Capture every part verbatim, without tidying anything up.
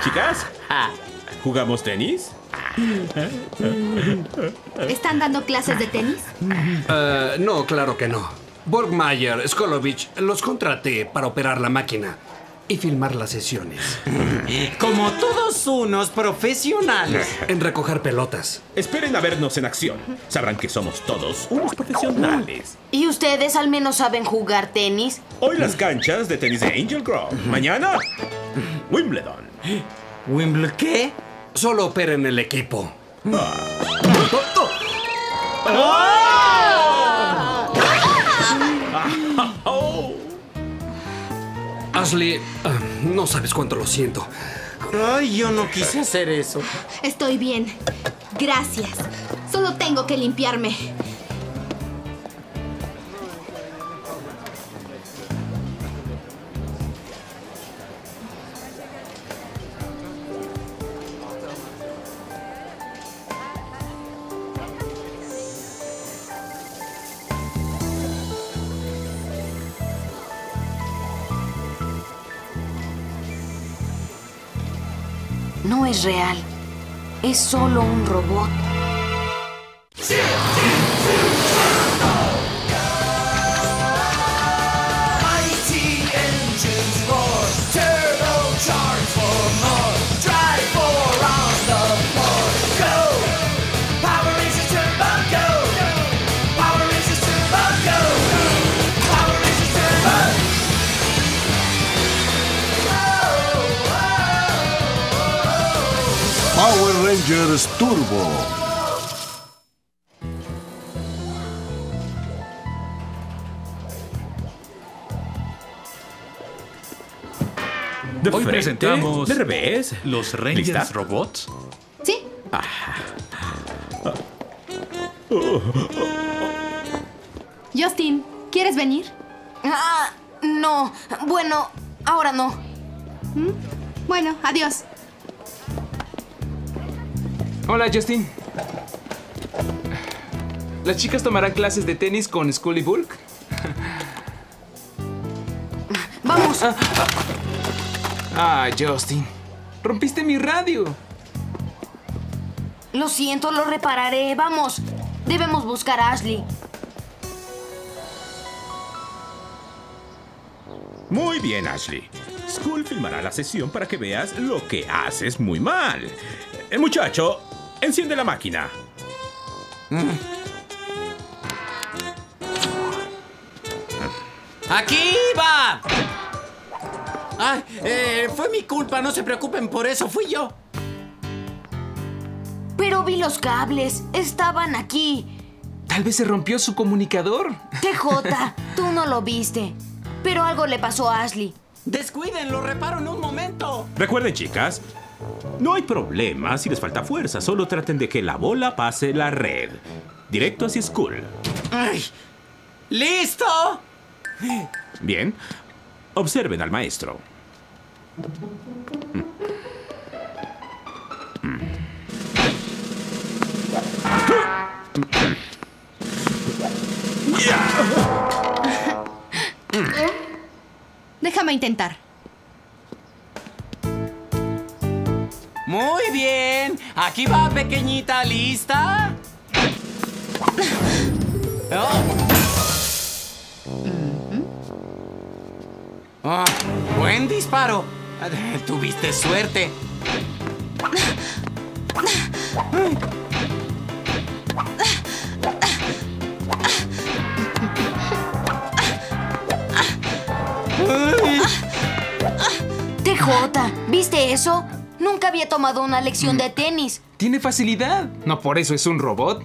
chicas? ¿Jugamos tenis? ¿Están dando clases de tenis? Uh, no, claro que no. Borgmeier, Skolovich, los contraté para operar la máquina y filmar las sesiones. Como todos unos profesionales. En recoger pelotas. Esperen a vernos en acción. Sabrán que somos todos unos profesionales. ¿Y ustedes al menos saben jugar tenis? Hoy las canchas de tenis de Angel Grove. Mañana, Wimbledon. ¿Wimbledon qué? Solo operen el equipo. Ah. Oh, oh. Oh. Ashley, uh, no sabes cuánto lo siento. Ay, yo no quise hacer eso. Estoy bien. Gracias. Solo tengo que limpiarme. No es real. Es solo un robot. Power Rangers Turbo. De Hoy frente, presentamos de revés. los Rangers ¿Lista? Robots. ¿Sí? Justin, ¿quieres venir? Ah, no. Bueno, ahora no. ¿Mm? Bueno, adiós. Hola, Justin. ¿Las chicas tomarán clases de tenis con Scully Bulk? Vamos. Ah, ah, Justin. Rompiste mi radio. Lo siento, lo repararé. Vamos. Debemos buscar a Ashley. Muy bien, Ashley. Skull filmará la sesión para que veas lo que haces muy mal. Eh, muchacho, enciende la máquina. ¡Aquí va! Ay, eh, fue mi culpa, no se preocupen por eso, fui yo. Pero vi los cables. Estaban aquí. Tal vez se rompió su comunicador. T J, tú no lo viste. Pero algo le pasó a Ashley. Descuiden, lo reparo en un momento. Recuerden, chicas, no hay problema si les falta fuerza. Solo traten de que la bola pase la red. Directo hacia Skull. Ay, ¡listo! Bien. Observen al maestro. Déjame intentar. Muy bien. Aquí va, pequeñita, ¿lista? Oh. Oh, buen disparo. Tuviste suerte. T J, ¿viste eso? Nunca había tomado una lección de tenis. Tiene facilidad. No por eso es un robot.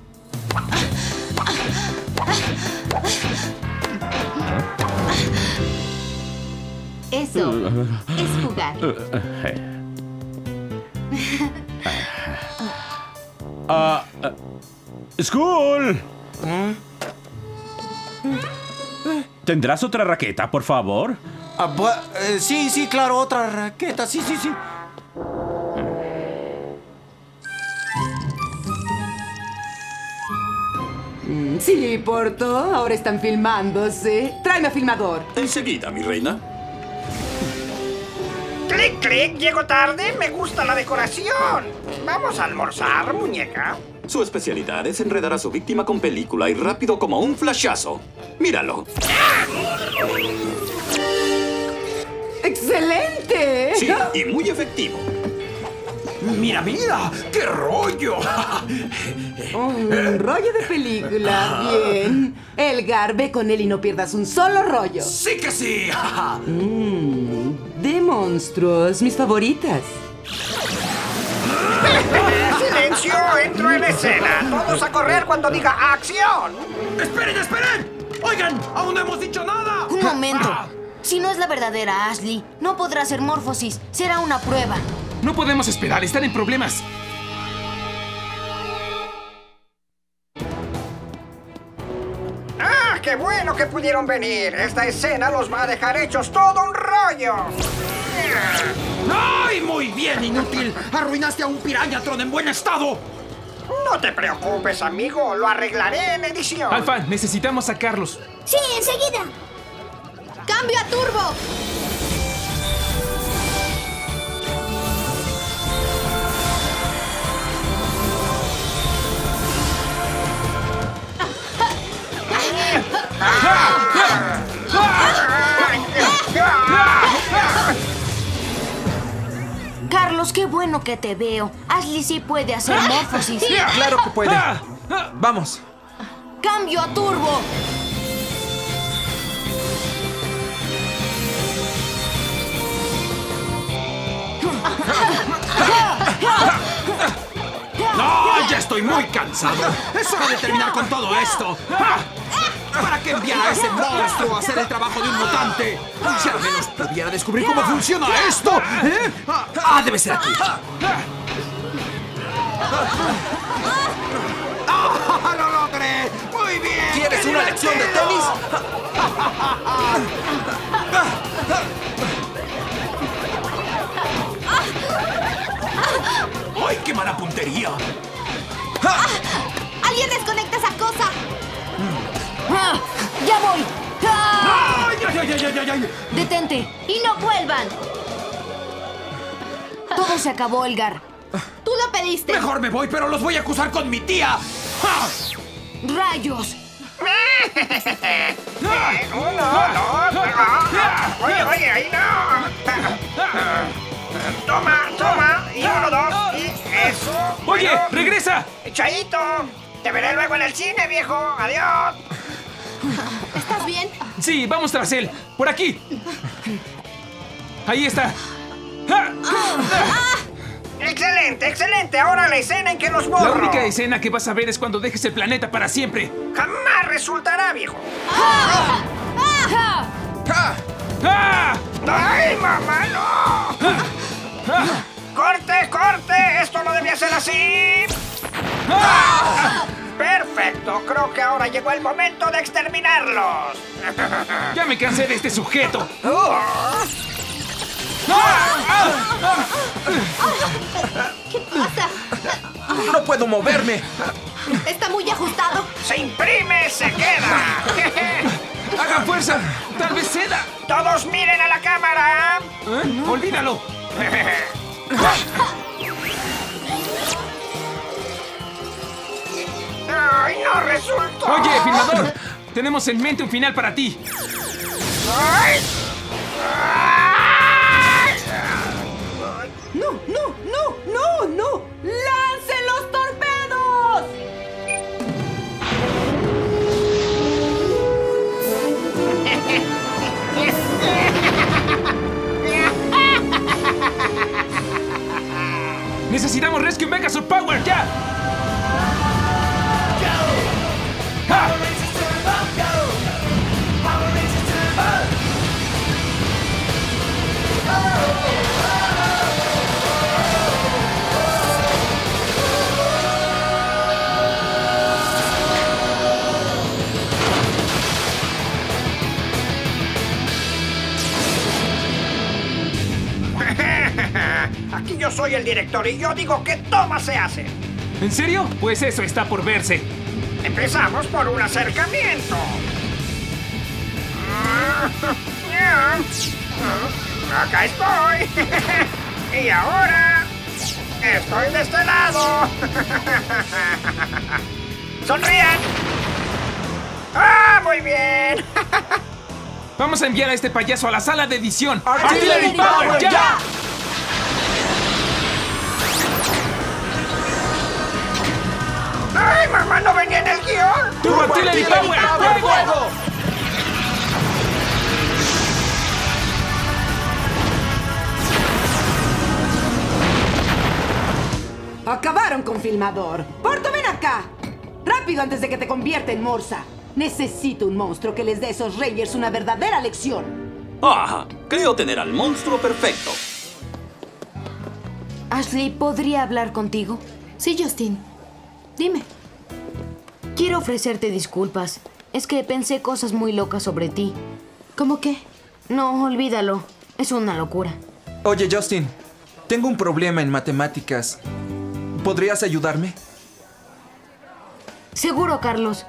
Eso es jugar. Ah, uh, Skull. ¿Tendrás otra raqueta, por favor? Ah, eh, sí, sí, claro, otra raqueta, sí, sí, sí. Sí, Porto, ahora están filmándose. Tráeme a filmador. Enseguida, mi reina. Clic, clic, llego tarde, me gusta la decoración. Vamos a almorzar, muñeca. Su especialidad es enredar a su víctima con película y rápido como un flashazo. Míralo. ¡Excelente! Sí, y muy efectivo. Mira, mira, qué rollo. Un rollo de película, bien. Elgar, ve con él y no pierdas un solo rollo. Sí que sí. Mm, de monstruos, mis favoritas. ¡Silencio! ¡Entro en escena! ¡Todos a correr cuando diga acción! ¡Esperen, esperen! ¡Oigan! ¡Aún no hemos dicho nada! Un momento. Si no es la verdadera Ashley, no podrá hacer Morphosis. Será una prueba. No podemos esperar, están en problemas. ¡Ah, qué bueno que pudieron venir! Esta escena los va a dejar hechos todo un rollo. ¡Ay, muy bien, inútil! ¡Arruinaste a un Pirañatron en buen estado! No te preocupes, amigo. Lo arreglaré en edición. Alfa, necesitamos sacarlos. Sí, enseguida. ¡Cambio a turbo! Carlos, qué bueno que te veo. Ashley sí puede hacer Morphosis. Claro que puede. Vamos. ¡Cambio a turbo! ¡No! ¡Ya estoy muy cansado! ¡Es hora de terminar con todo esto! ¿Para qué enviar a ese monstruo a hacer el trabajo de un mutante? Si al menos pudiera descubrir cómo funciona esto. ¿Eh? ¡Ah, debe ser aquí! ¡Ah, lo logré! ¡Muy bien! ¿Quieres una lección de tenis? ¡Ay, qué mala puntería! ¡Ah! ¡Alguien desconecta esa cosa! ¡Ah! ¡Ya voy! ¡Ah! ¡Ay, ay, ay, ay, ay, ay! ¡Detente! ¡Y no vuelvan! Todo se acabó, Elgar. ¡Tú lo pediste! Mejor me voy, pero los voy a acusar con mi tía. ¡Ah! ¡Rayos! ¡No, no, no! no. ¡Oye, oye, ahí no! Toma, toma, y uno, dos, y eso. ¡Oye, Bueno, regresa! ¡Chaito! Te veré luego en el cine, viejo. ¡Adiós! ¿Estás bien? Sí, vamos tras él. Por aquí. Ahí está. ¡Ah! ¡Excelente, excelente! Ahora la escena en que los borro. La única escena que vas a ver es cuando dejes el planeta para siempre. ¡Jamás resultará, viejo! ¡Ah! ¡Ah! ¡Ah! ¡Ay, mamá, no! ¡Ah! ¡Corte, corte! ¡Esto no debía ser así! ¡Ah! ¡Perfecto! Creo que ahora llegó el momento de exterminarlos. ¡Ya me cansé de este sujeto! ¿Qué pasa? ¡No puedo moverme! Está muy ajustado. ¡Se imprime, se queda! ¡Hagan fuerza! ¡Tal vez ceda! ¡Todos miren a la cámara! ¿Eh? ¡Olvídalo! ¡Ay, no resultó! Oye, filmador, tenemos en mente un final para ti. ¡Ay! ¡No, no, no, no, no! ¡Lancen los torpedos! ¡Necesitamos Rescue Megazord Power ya! ¡Ja! Aquí yo soy el director y yo digo que toma se hace. ¿En serio? Pues eso está por verse. Empezamos por un acercamiento. Acá estoy. Y ahora estoy de este lado. ¡Sonrían! ¡Ah, muy bien! Vamos a enviar a este payaso a la sala de edición. ¡Artillery Power, ya! ¡Ay, mamá, no venía en el guión! ¡Turbo Artillery Power! ¡Fuego! Acabaron con Filmador. Porto, ven acá. Rápido antes de que te convierta en morsa. Necesito un monstruo que les dé a esos Rangers una verdadera lección. Ah, creo tener al monstruo perfecto. Ashley, ¿podría hablar contigo? Sí, Justin. Dime. Quiero ofrecerte disculpas. Es que pensé cosas muy locas sobre ti. ¿Cómo qué? No, olvídalo. Es una locura. Oye, Justin. Tengo un problema en matemáticas. ¿Podrías ayudarme? Seguro, Carlos.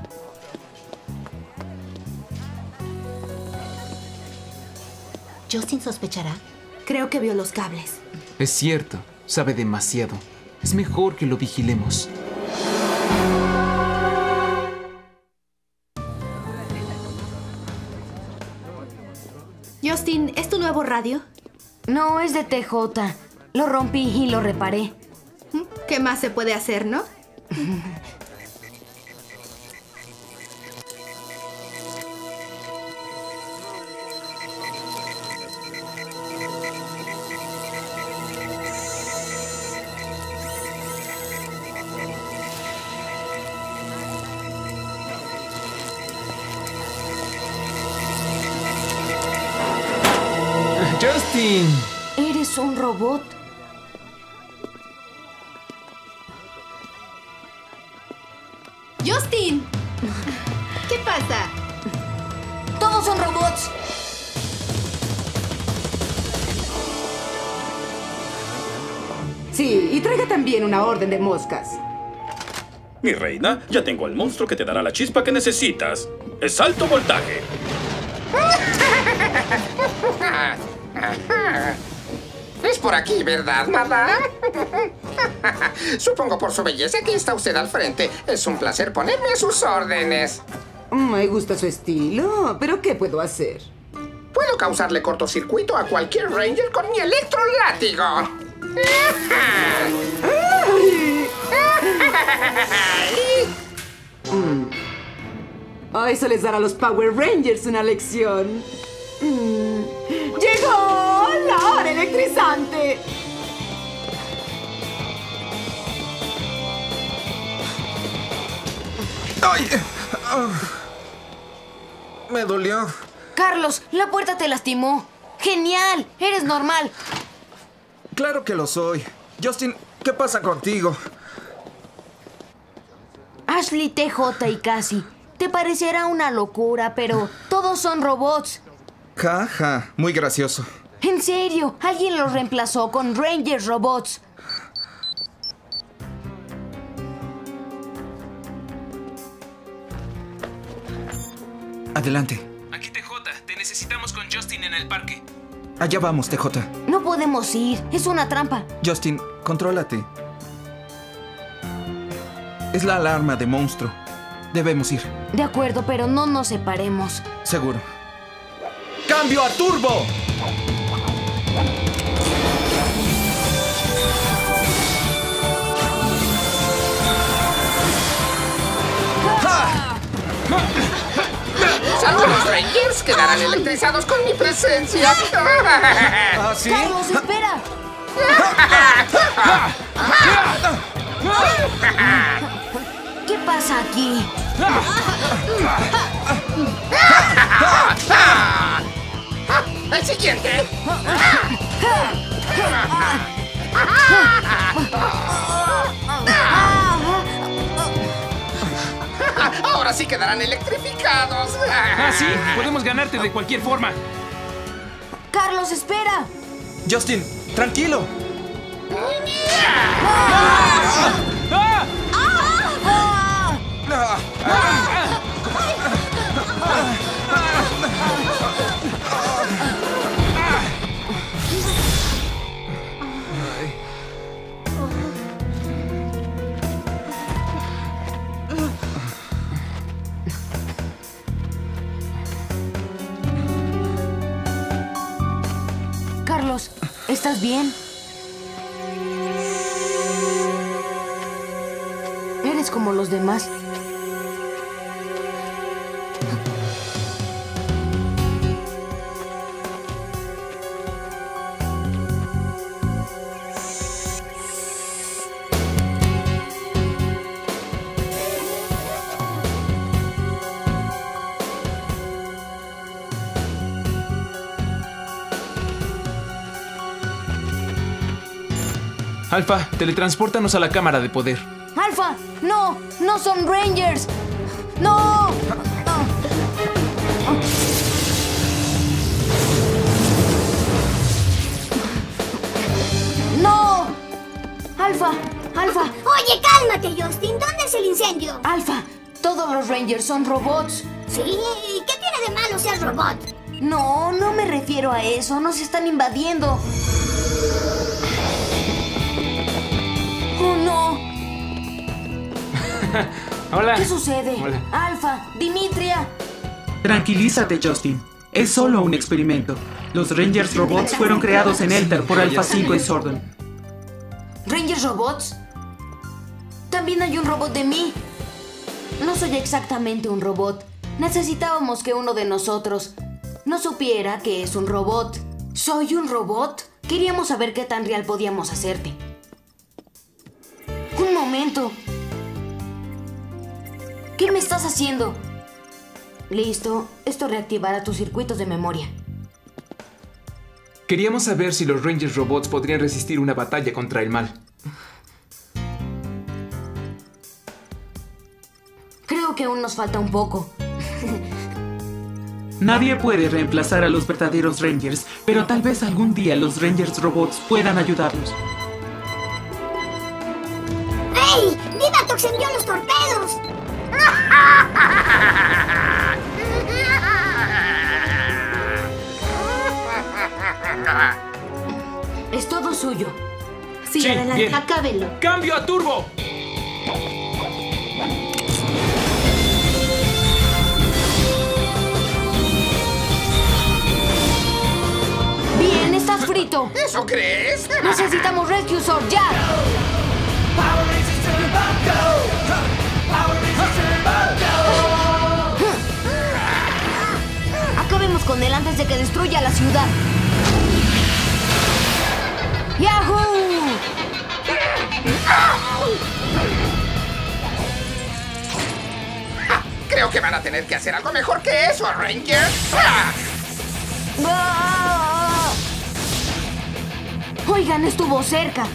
¿Justin sospechará? Creo que vio los cables. Es cierto, sabe demasiado. Es mejor que lo vigilemos. Justin, ¿es tu nuevo radio? No, es de T J. Lo rompí y lo reparé. ¿Qué más se puede hacer, no? Justin. Eres un robot. ¡Justin! ¿Qué pasa? ¡Todos son robots! Sí, y traiga también una orden de moscas. Mi reina, ya tengo al monstruo que te dará la chispa que necesitas. Es alto voltaje. Es por aquí, ¿verdad, madame? Supongo por su belleza que está usted al frente. Es un placer ponerme a sus órdenes. Me gusta su estilo, pero ¿qué puedo hacer? Puedo causarle cortocircuito a cualquier Ranger con mi electrolátigo. mm. Oh, eso les dará a los Power Rangers una lección. Mm. ¡Llegó la hora electrizante! ¡Ay! Oh. Me dolió. Carlos, la puerta te lastimó. ¡Genial! Eres normal. Claro que lo soy. Justin, ¿qué pasa contigo? Ashley, T J y Cassie. Te parecerá una locura, pero todos son robots. Ja, ja, muy gracioso. En serio, alguien los reemplazó con Rangers robots. Adelante. Aquí T J, te necesitamos con Justin en el parque. Allá vamos, T J. No podemos ir, es una trampa. Justin, contrólate. Es la alarma de monstruo. Debemos ir. De acuerdo, pero no nos separemos. Seguro. ¡Cambio a turbo! ¡Saludos, Rangers! Quedarán electrizados con mi presencia. ¿Ah, sí? ¡Carlos, espera! ¿Qué pasa aquí? ¡El siguiente! Ahora sí quedarán electrificados. ¿Ah, sí? Podemos ganarte de cualquier forma. Carlos, espera. Justin, tranquilo. ¡Ah! ¿Estás bien? Eres como los demás. Alpha, teletranspórtanos a la cámara de poder. ¡Alpha! ¡No! ¡No son Rangers! ¡No! ¡No! ¡Alpha! ¡Alpha! Oye, cálmate, Justin. ¿Dónde es el incendio? ¡Alpha! Todos los Rangers son robots. Sí, ¿y qué tiene de malo ser robot? No, no me refiero a eso. Nos están invadiendo. ¡Oh, no! Hola. ¿Qué sucede? Hola. Alpha, Dimitria. Tranquilízate, Justin. Es solo un experimento. Los Rangers Robots fueron creados en Eltar por Alpha cinco y Zordon. ¿Rangers Robots? También hay un robot de mí. No soy exactamente un robot. Necesitábamos que uno de nosotros no supiera que es un robot. ¿Soy un robot? Queríamos saber qué tan real podíamos hacerte. Un momento. ¿Qué me estás haciendo? Listo. Esto reactivará tus circuitos de memoria. Queríamos saber si los Rangers Robots podrían resistir una batalla contra el mal. Creo que aún nos falta un poco. Nadie puede reemplazar a los verdaderos Rangers, pero tal vez algún día los Rangers Robots puedan ayudarnos. ¡Ey! ¡Divatox envió los torpedos! Es todo suyo. Sí, Sí, adelante, bien. acábelo. ¡Cambio a turbo! Bien, estás frito. ¿Eso crees? Necesitamos Rescue Sword ya. Acabemos con él antes de que destruya la ciudad. ¡Yahoo! Creo que van a tener que hacer algo mejor que eso, Rangers. ¡Ah! ¡Ah! Oigan, estuvo cerca.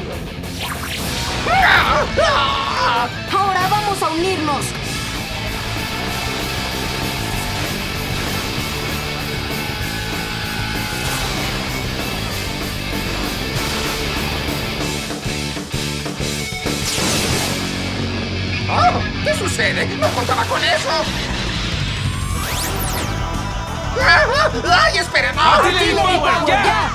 Ahora vamos a unirnos. Oh, ¿qué sucede? ¡No contaba con eso! ¡Ay, esperen! ¡No! ¡Artillery Power, ya!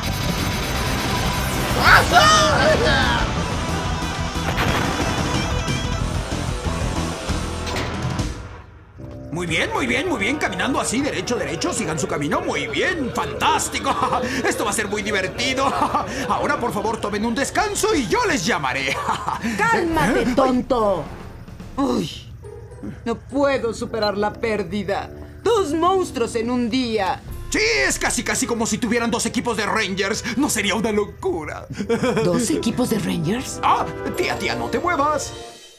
Muy bien, muy bien, muy bien. Caminando así, derecho, derecho. Sigan su camino. Muy bien. ¡Fantástico! Esto va a ser muy divertido. Ahora, por favor, tomen un descanso y yo les llamaré. ¡Cálmate, tonto! Uy, no puedo superar la pérdida. Dos monstruos en un día. Sí, es casi casi como si tuvieran dos equipos de Rangers. ¿No sería una locura? ¿Dos equipos de Rangers? Ah, tía, tía, no te muevas.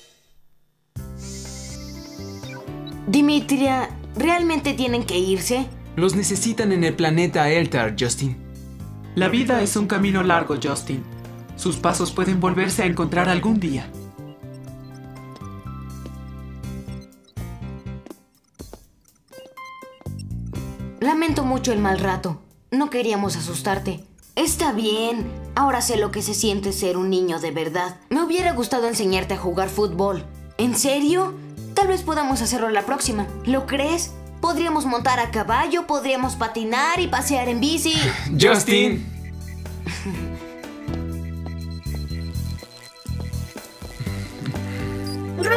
Dimitria, ¿realmente tienen que irse? Los necesitan en el planeta Eltar, Justin. La vida es un camino largo, Justin. Sus pasos pueden volverse a encontrar algún día. Lamento mucho el mal rato. No queríamos asustarte. Está bien. Ahora sé lo que se siente ser un niño de verdad. Me hubiera gustado enseñarte a jugar fútbol. ¿En serio? Tal vez podamos hacerlo la próxima. ¿Lo crees? Podríamos montar a caballo, podríamos patinar y pasear en bici. ¡Justin!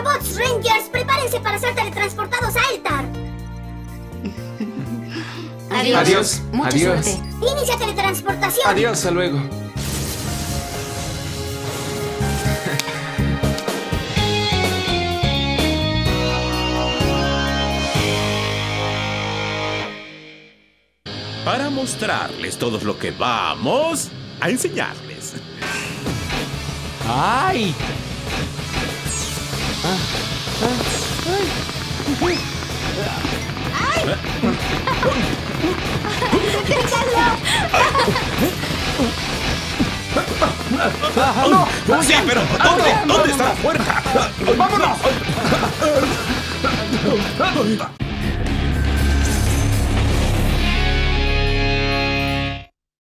Robots Rangers, prepárense para ser teletransportados a Eltar. Adiós. Adiós. Mucha Adiós. suerte. Inicia teletransportación. Adiós, hasta luego. Para mostrarles todo lo que vamos a enseñarles. ¡Ay! Ah, ¡Ay! ¡No! Sí, pero ¿dónde? ¿Dónde está la puerta? ¡Vámonos!